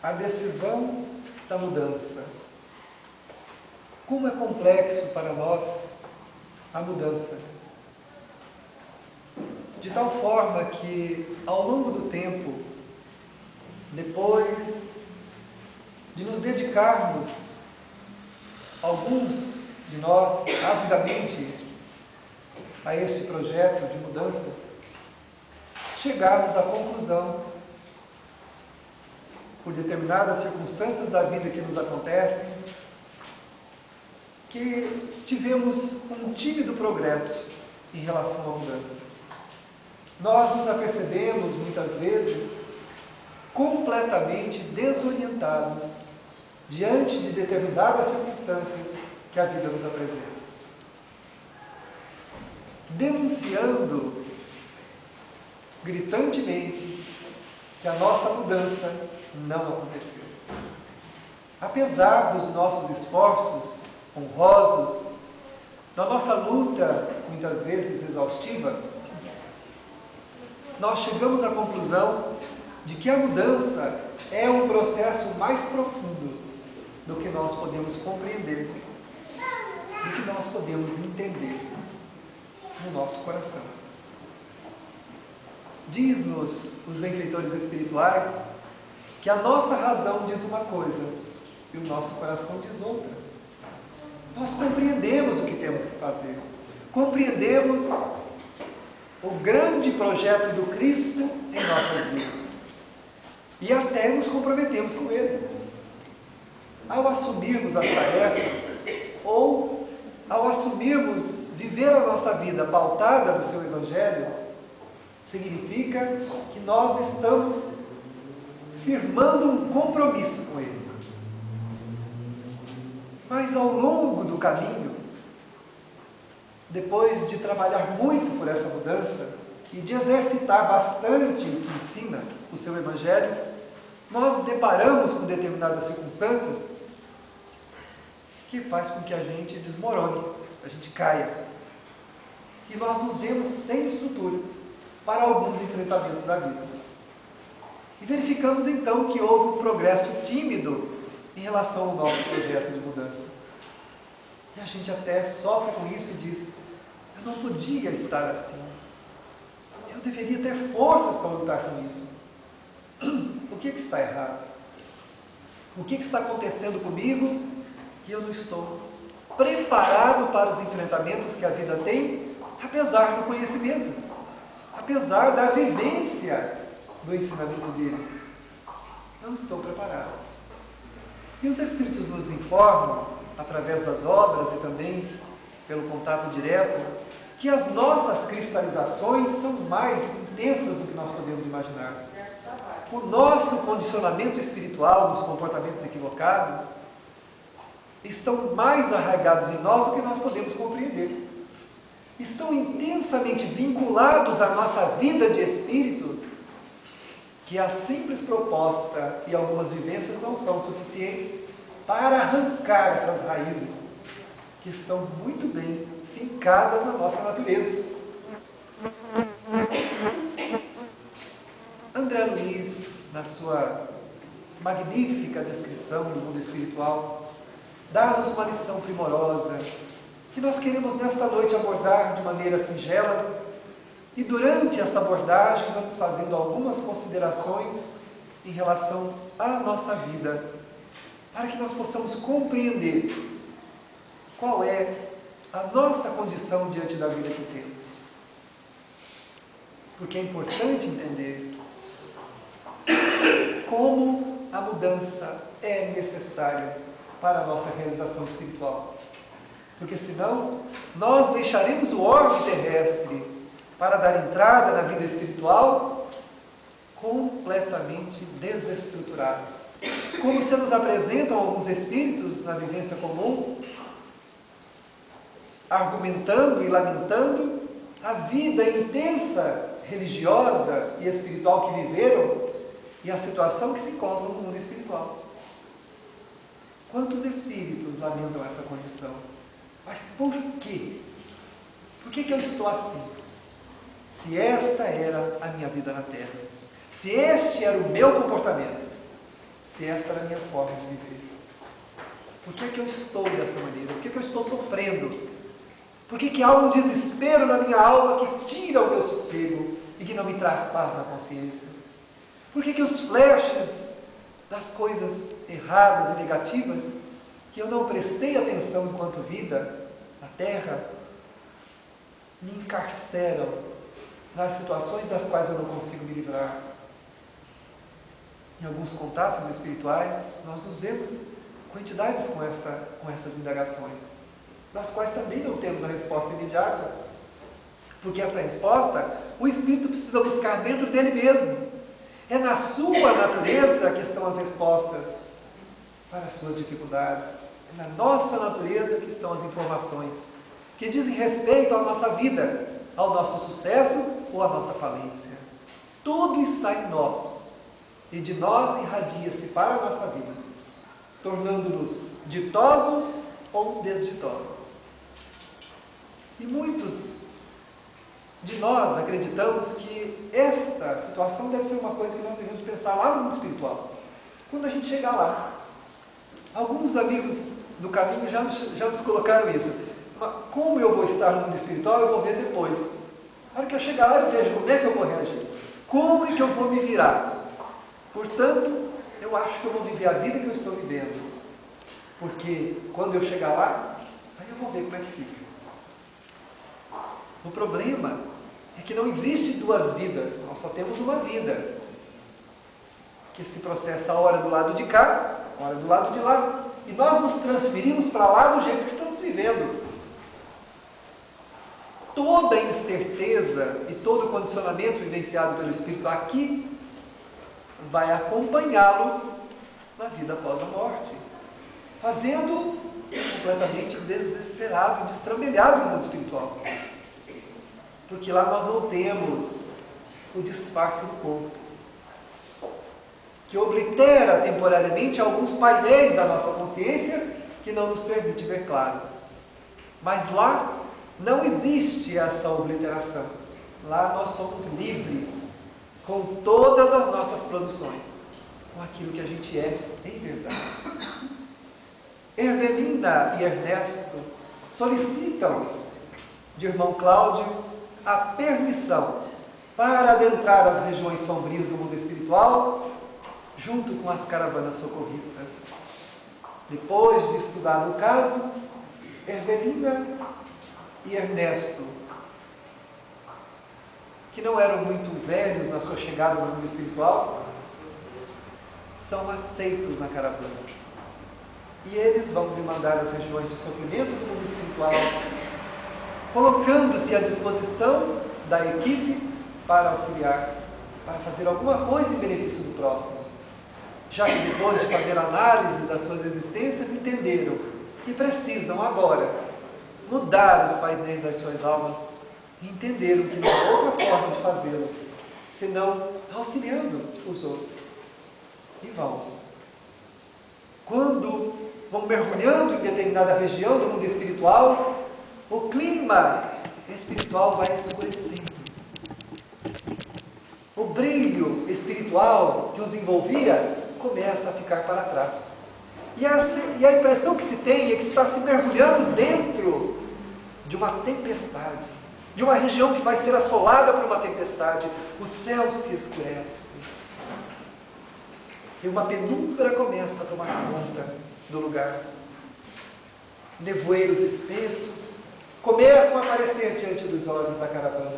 a decisão da mudança. Como é complexo para nós a mudança. De tal forma que, ao longo do tempo, depois de nos dedicarmos, alguns de nós, avidamente, a este projeto de mudança, chegamos à conclusão, por determinadas circunstâncias da vida que nos acontecem, que tivemos um tímido progresso em relação à mudança. Nós nos apercebemos, muitas vezes, completamente desorientados diante de determinadas circunstâncias que a vida nos apresenta. Denunciando gritantemente que a nossa mudança não aconteceu. Apesar dos nossos esforços honrosos, da nossa luta, muitas vezes exaustiva, nós chegamos à conclusão de que a mudança é um processo mais profundo do que nós podemos compreender, do que nós podemos entender no nosso coração. Diz-nos os benfeitores espirituais que a nossa razão diz uma coisa e o nosso coração diz outra. Nós compreendemos o que temos que fazer, compreendemos o grande projeto do Cristo em nossas vidas e até nos comprometemos com Ele. Ao assumirmos as tarefas ou ao assumirmos viver a nossa vida pautada no seu Evangelho, significa que nós estamos firmando um compromisso com Ele. Mas ao longo do caminho, depois de trabalhar muito por essa mudança e de exercitar bastante o que ensina o seu Evangelho, nós deparamos com determinadas circunstâncias que faz com que a gente desmorone, a gente caia. E nós nos vemos sem estrutura para alguns enfrentamentos da vida. E verificamos então que houve um progresso tímido em relação ao nosso projeto de mudança. E a gente até sofre com isso e diz: eu não podia estar assim. Eu deveria ter forças para lutar com isso. O que está errado? O que está acontecendo comigo que eu não estou preparado para os enfrentamentos que a vida tem, apesar do conhecimento, apesar da vivência do ensinamento dele? Não estou preparado. E os Espíritos nos informam, através das obras e também pelo contato direto, que as nossas cristalizações são mais intensas do que nós podemos imaginar. O nosso condicionamento espiritual dos comportamentos equivocados estão mais arraigados em nós do que nós podemos compreender. Estão intensamente vinculados à nossa vida de espírito, que a simples proposta e algumas vivências não são suficientes para arrancar essas raízes que estão muito bem fincadas na nossa natureza. André Luiz, na sua magnífica descrição do mundo espiritual, dá-nos uma lição primorosa que nós queremos nesta noite abordar de maneira singela. E durante esta abordagem vamos fazendo algumas considerações em relação à nossa vida, para que nós possamos compreender qual é a nossa condição diante da vida que temos. Porque é importante entender como a mudança é necessária para a nossa realização espiritual. Porque senão nós deixaremos o orbe terrestre para dar entrada na vida espiritual completamente desestruturados. Como se nos apresentam alguns espíritos na vivência comum, argumentando e lamentando a vida intensa, religiosa e espiritual que viveram e a situação que se encontra no mundo espiritual. Quantos espíritos lamentam essa condição? Mas por quê? Por que eu estou assim? Se esta era a minha vida na Terra, se este era o meu comportamento, se esta era a minha forma de viver? Por que é que eu estou dessa maneira? Por que é que eu estou sofrendo? Por que é que há um desespero na minha alma que tira o meu sossego e que não me traz paz na consciência? Por que é que os flashes das coisas erradas e negativas, que eu não prestei atenção enquanto vida na Terra, me encarceram nas situações das quais eu não consigo me livrar? Em alguns contatos espirituais, nós nos vemos com entidades com essas indagações, nas quais também não temos a resposta imediata, porque essa resposta o espírito precisa buscar dentro dele mesmo. É na sua natureza que estão as respostas para as suas dificuldades. É na nossa natureza que estão as informações que dizem respeito à nossa vida, ao nosso sucesso ou à nossa falência. Tudo está em nós, e de nós irradia-se para a nossa vida, tornando-nos ditosos ou desditosos. E muitos de nós acreditamos que esta situação deve ser uma coisa que nós devemos pensar lá no mundo espiritual. Quando a gente chegar lá, alguns amigos do caminho já nos colocaram isso. Como eu vou estar no mundo espiritual, eu vou ver depois. Na hora que eu chegar lá, eu vejo como é que eu vou reagir. Como é que eu vou me virar? Portanto, eu acho que eu vou viver a vida que eu estou vivendo. Porque quando eu chegar lá, aí eu vou ver como é que fica. O problema é que não existe duas vidas, nós só temos uma vida, que se processa a hora do lado de cá, a hora do lado de lá, e nós nos transferimos para lá do jeito que estamos vivendo. Toda incerteza e todo condicionamento vivenciado pelo Espírito aqui vai acompanhá-lo na vida após a morte, fazendo completamente desesperado, destrambelhado no mundo espiritual. Porque lá nós não temos o disfarce do corpo, que oblitera temporariamente alguns painéis da nossa consciência que não nos permite ver claro. Mas lá não existe essa obliteração. Lá nós somos livres com todas as nossas produções, com aquilo que a gente é em verdade. Ervelina e Ernesto solicitam de irmão Cláudio a permissão para adentrar as regiões sombrias do mundo espiritual junto com as caravanas socorristas. Depois de estudar no caso, Ervelina e Ernesto, que não eram muito velhos na sua chegada no mundo espiritual, são aceitos na caravana. E eles vão demandar as regiões de sofrimento do mundo espiritual, colocando-se à disposição da equipe para auxiliar, para fazer alguma coisa em benefício do próximo. Já que depois de fazer análise das suas existências, entenderam que precisam agora mudar os painéis das suas almas e entenderam que não há outra forma de fazê-lo, senão auxiliando os outros. E vão. Quando vão mergulhando em determinada região do mundo espiritual, o clima espiritual vai escurecendo. O brilho espiritual que os envolvia começa a ficar para trás. E a impressão que se tem é que está se mergulhando dentro de uma tempestade, de uma região que vai ser assolada por uma tempestade. O céu se escurece. E uma penumbra começa a tomar conta do lugar. Nevoeiros espessos começam a aparecer diante dos olhos da caravana.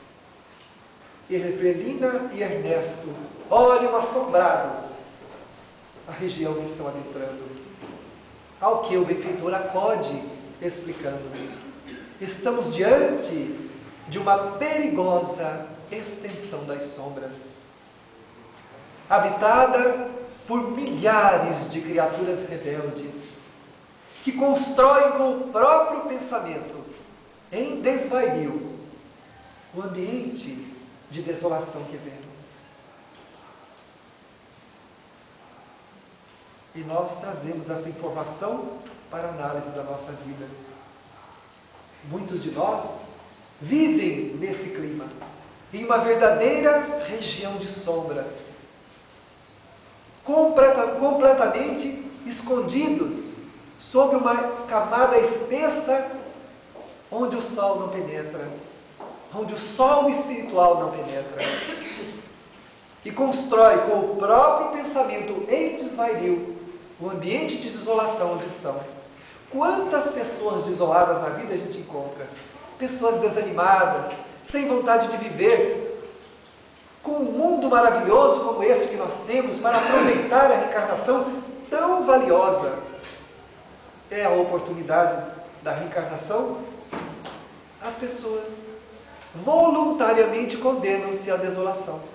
Ervelina e Ernesto olham assombrados a região que estão adentrando. Ao que o benfeitor acode, explicando: estamos diante de uma perigosa extensão das sombras, habitada por milhares de criaturas rebeldes, que constroem com o próprio pensamento, em desvario, o ambiente de desolação que vemos. E nós trazemos essa informação para a análise da nossa vida. Muitos de nós vivem nesse clima, em uma verdadeira região de sombras. completamente escondidos sob uma camada espessa onde o sol não penetra, onde o sol espiritual não penetra. E constrói com o próprio pensamento em desvario o ambiente de desolação onde estão. Quantas pessoas desoladas na vida a gente encontra? Pessoas desanimadas, sem vontade de viver, com um mundo maravilhoso como este que nós temos para aproveitar a reencarnação tão valiosa. É a oportunidade da reencarnação? As pessoas voluntariamente condenam-se à desolação.